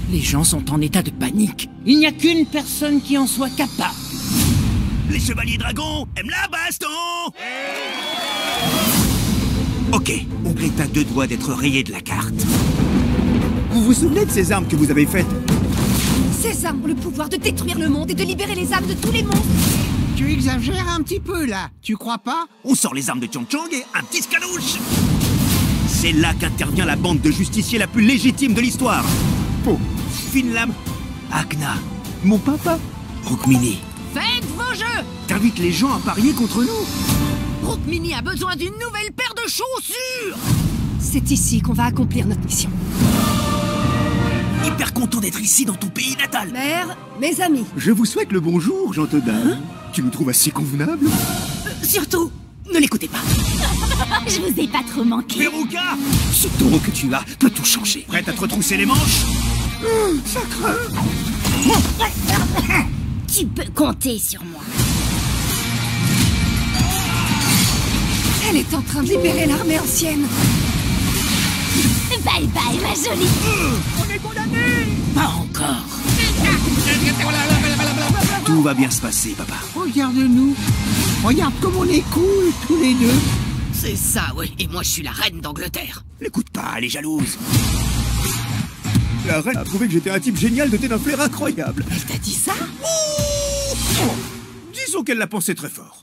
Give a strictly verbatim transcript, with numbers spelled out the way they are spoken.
Les gens sont en état de panique. Il n'y a qu'une personne qui en soit capable. Les chevaliers dragons aiment la baston. Ok, Oncle est à deux doigts d'être rayé de la carte. Vous vous souvenez de ces armes que vous avez faites? Ces armes ont le pouvoir de détruire le monde et de libérer les âmes de tous les monstres. Tu exagères un petit peu, là. Tu crois pas? On sort les armes de Tian Chang et un petit scalouche. C'est là qu'intervient la bande de justiciers la plus légitime de l'histoire. Po, Finlam, Agna, mon papa, Rukmini. Faites vos jeux. T'invites les gens à parier contre nous? Rukmini a besoin d'une nouvelle paire de chaussures. C'est ici qu'on va accomplir notre mission. Hyper content d'être ici dans ton pays natal. Mère, mes amis. Je vous souhaite le bonjour, Jean Todin. Hein? Tu nous trouves assez convenables? euh, Surtout, ne l'écoutez pas. Je vous ai pas trop manqué. Veruca, ce taureau que tu as peut tout changer. Prête à te retrousser les manches? Hum, ça craint. Tu peux compter sur moi. Elle est en train de libérer l'armée ancienne. Bye bye, ma jolie. On est condamnés. Pas encore. Tout va bien se passer, papa. Regarde-nous. Regarde comme on est cool, tous les deux. C'est ça, oui. Et moi, je suis la reine d'Angleterre. L'écoute pas, elle est jalouse. La reine a trouvé que j'étais un type génial doté d'un flair incroyable. Elle t'a dit ça? Oh, disons qu'elle l'a pensé très fort.